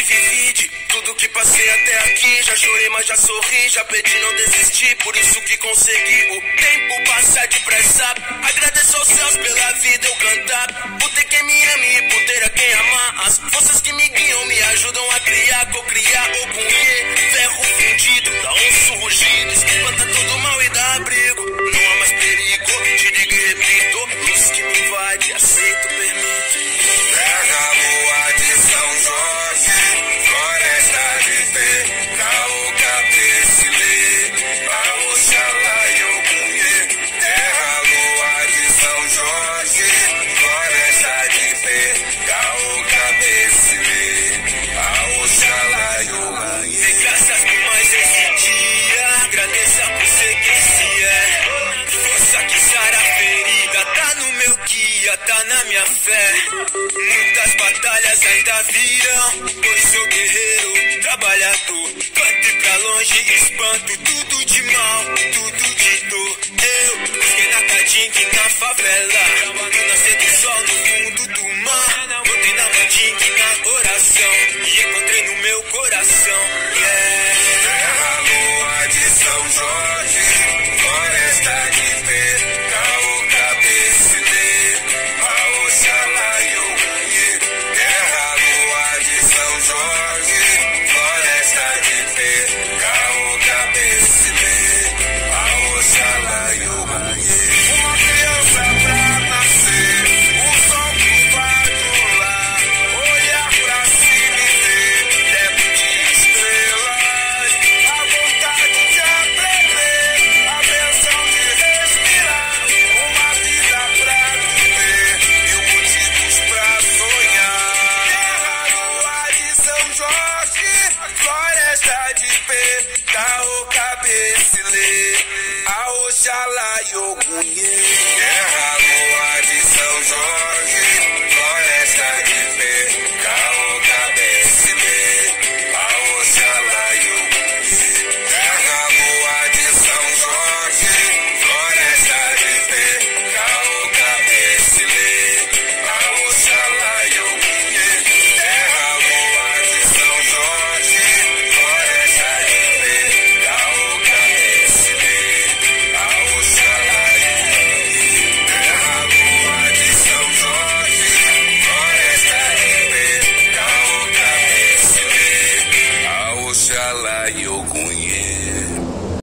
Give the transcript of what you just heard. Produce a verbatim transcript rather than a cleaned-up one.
que vivi, de tudo que passei até aqui. Já chorei, mas já sorri, já pedi, não desisti. Por isso que consegui o tempo passar depressa. Agradeço aos céus pela vida eu cantar. Por ter quem me ame e por ter a quem amar. As forças que me guiam me ajudam a criar, co-criar ou punir. Ferro fundido, dá um rugido, espanta todo mal e dá abrigo. Não há mais perigo, te digo e repito. Luz que me invade, aceito, permito. Terra, lua de São Jorge, floresta de pé, caô, cabecilê, a Oxalá e Ogunhê. Terra, lua de São Jorge, floresta de pé, caô, cabecilê, a Oxalá e Ogunhê. Dê graças por mais esse dia, agradeça por ser quem se é. Força que sara a ferida, tá no meu guia, tá na minha fé. Muitas batalhas ainda virão, pois sou guerreiro, trabalhador. Canto pra longe, espanto tudo de mal, tudo de dor. Eu busquei na Tadinga e na favela, no nascer do sol no fundo do mar. Botei na mandinga e na oração, e encontrei no meu coração. Yeah. Terra, lua de São Jorge, floresta de pé, caô, cabecilê, a Oxalá e Ogunhê. Terra, lua de São Jorge, floresta de pé, caô, cabecilê, a Oxalá e Ogunhê. Uma criança pra nascer, o sol que vai do lar, olhar pra cima e ver teto de estrelas, a vontade de aprender, a benção de respirar, uma vida pra viver mil motivos pra sonhar. Terra, lua de São Jorge, floresta de pé, caô, cabecilê, a Oxalá e Ogunhê.